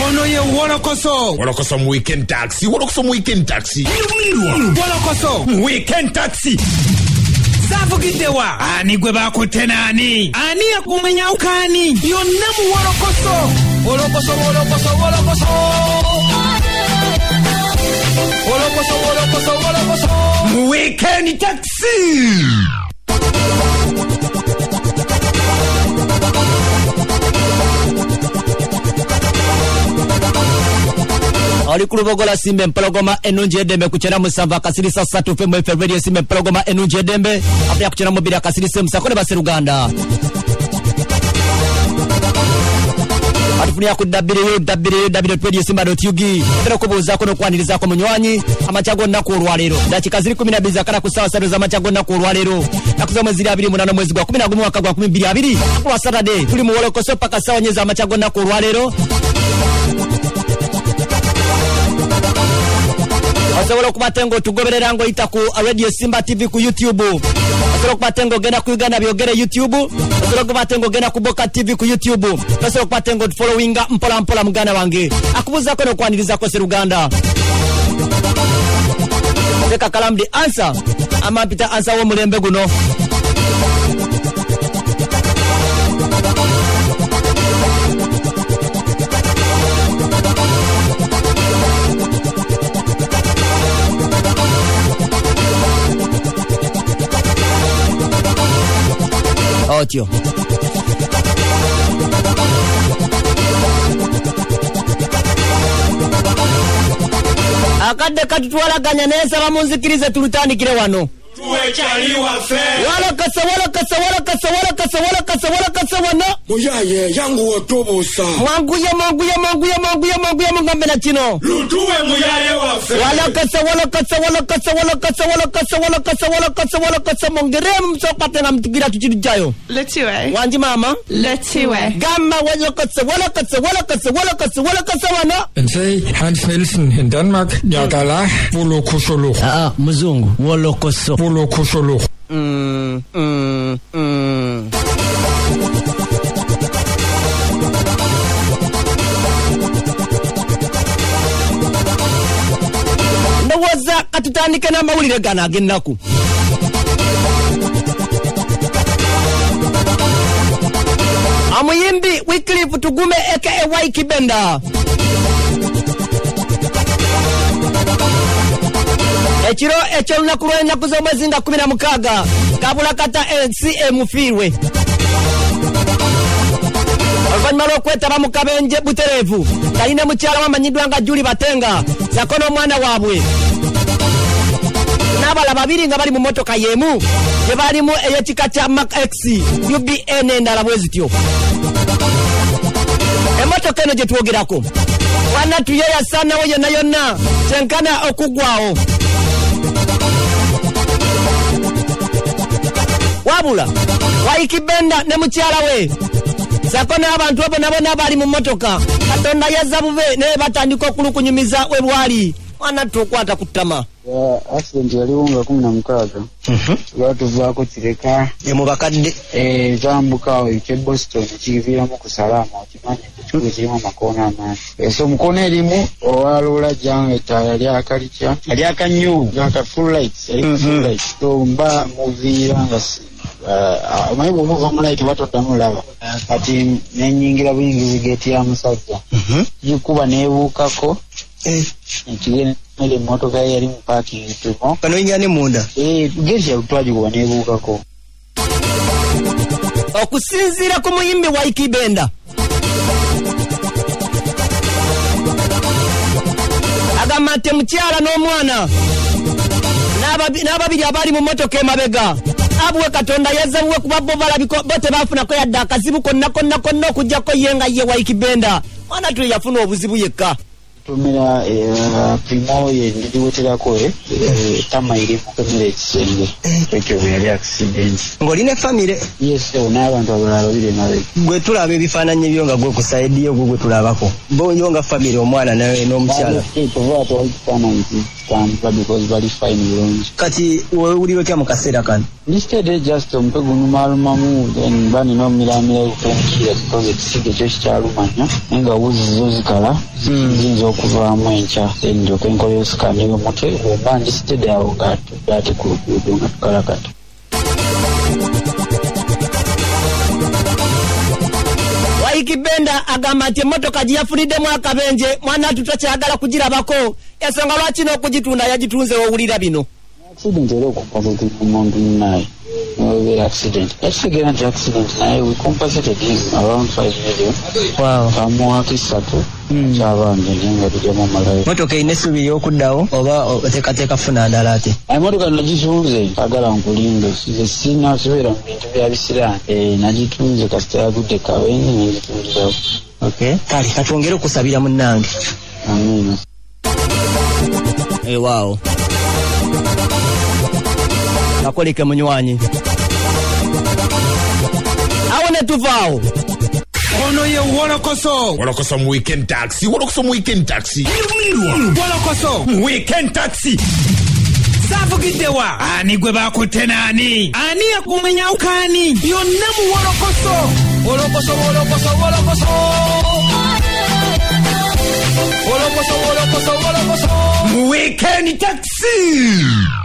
ono ye Wolokoso. Wolokoso mu weekend taxi. Wolokoso mu weekend taxi. Wolokoso mu weekend taxi. Zavugidewa. Ani gwe bakutenani. Ani yakumenya ukani. Yonna mu Wolokoso. Wolokoso, Wolokoso, Wolokoso. Wolokoso, Wolokoso, Wolokoso. Mu weekend taxi. Ali kulubogola simbe mpologoma enunje edembe kuchera musamba kasirisa 3 fm radio simbe mpologoma enunje edembe apya kuchera mobila kasirisa musakole base Uganda atufunia ku www.radiosimba.ug tero kubuza kono kwaniriza ko munywanyi amachago naku olwalero dakika ziri 12 kana kusawa sado za machago naku olwalero nakuza mwezi 28 mwezi gwa 11 mwaka gwa 2022 kwa Saturday tuli mu Wolokoso paka sawa nyeza amachago naku olwalero Asobola kubatengo tugoberera ngo ita ku Radio Simba TV ku YouTube. Asobola kubatengo genda ku Uganda byogere YouTube. Asobola kubatengo genda ku Boka TV ku YouTube. Asobola kubatengo followinga mpola mpola mugana wange. Akubuza ko no kwaniriza ko se Uganda. Leka kalamu di answer. Ama pita answer wo mulembe guno. Otyo. Akadde katutwalaganya nesa bamunzikirize tulutandikire wano. Tuwechali wafe. Wolokoso wano. Muyaye yangu otobosa. Manguye mungambe na kino. Lutuwe muyaye wafe. Wolokoso mongere msokate na mtugira tuchirujayo. Letiwe. Wanji mama. Letiwe. Gamma wolokoso wano. And say Hans Nielsen in Denmark, Nyagala, Wolokosolo. Mzungu, Wolokoso. Wolokosolo. Ndowoza katutandike na mawulire gana agennaku. Amuyimbi Wycliffe Tugume aka Kibenda. Echiro lunaku lw'ennaku z'omwezi nga 16 kabula kata NCM fiirwe. Oluvannyuma lw'okwetaba mu kabenje butereevu talina mukyala wamanyidwa nga Julie Batenga sako n'omwana waabwe n'abala babiri nga bali mu motoka y'emu gye baalimu ey'ekika kya Mac X UBN endala bwe zityo. Emotoka eno gye twogerako wana tuyeyasaanawo yonna kyenkana okuggwawo. Wabula Kibenda ne mukyala we sako n'abantu abo nabo n'abali mu motoka Katonda yazza bube ne batandika okulukunyumiza we bwali wana tukwata kutama. Accident yaliwo nga 16. Lwatuvaako kireka mu bakadde zambuka ekye Boston kiviiramu ku Salama okimanyi ekibuga kirimu amakoona amangi. So mukoona erimu owaloola jangeta yali akalikya yali akanyu aka full lights so mba muviira nga omanyi bw'omuva mu light batoddamu laba kati nenyingira buyingizi geeti ya musajja gikuba neebuukako ekigenda emmotoka yali mu parking tumo kano inyane munda geeti yalutwagikuba neebuukako. Okusinziira ku muyimbi wa Kibenda agamba nti mukyala n'omwana n'ababiri abali mu motoka emabega abuwe Katonda yazza buwe kuba bo balabiko bote bafunako yadde akazibu konna okujjako ye nga ye wa Kibenda mwana tuli yafuna obuzibu yekka. tumira primo ye ndiwoterako tama iri mukamera ekisenge ekyo byali accident ng'olina family. yes n'abantu abalala babiri nabe Gwe tulaba ebifaananyi byo nga gwe ku side yo gwe tulabako. Bo yo nga family omwana n'omukyala. tuva twakifaananyi kikambula because bali fine bulungi. Kati weewulira otya mu kaseera kano? Instead just ompe gunyumalumamu then banina omumiramira okutuukira because ekisige kyo kikyalumanya naye nga wuzi zo zikala ziyinza okuvaamu enkya then ndyoka enkola yosikaniwe omutwe oba instead awo ngate ku luguudo nga tukalakata. Waiki Benda agamba nti emmotoka gye yafuliddemu akabenje mwana tutakyagala kugirabako ensonga lwaki n'okugitunda yagitunze owulira bino. Accident era okumpasate omuntu naye nobeera accident ekitegeera nti accident naye we compensated him around 5 million. Wow. Kamuwako 3 kyabanje naye nga tujjamu amalayo. Motoka erina essuubi ly'okuddawo oba oteekateeka funa ndala ate? Emotoka nagitunze agala nkulimbe sina kibeera mu bintu bya bisiraani nagitunze kasita yagudde kawenyi nengitunzirawo. Okay. Kale katwongere okusabira munnange. Amina. Wow. Nakoleke munywanyi. Awo ne tuvaawo. Ono ye Wolokoso. Wolokoso mu weekend taxi. Wolokoso mu weekend taxi. Wolokoso mu weekend taxi. Savugiddewa ani gwe bakutte naani? Ani yakumenya ukani? Yonna mu Wolokoso. Wolokoso, Wolokoso, Wolokoso. Wolokoso, Wolokoso, Wolokoso. Mu weekend taxi.